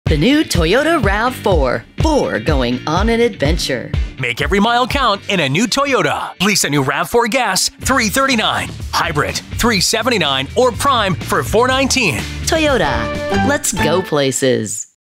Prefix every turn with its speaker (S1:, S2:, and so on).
S1: The new Toyota RAV4. 4 going on an adventure.
S2: Make every mile count in a new Toyota. Lease a new RAV4 gas, $339. Hybrid, $379. Or Prime for $419.
S1: Toyota. Let's go places.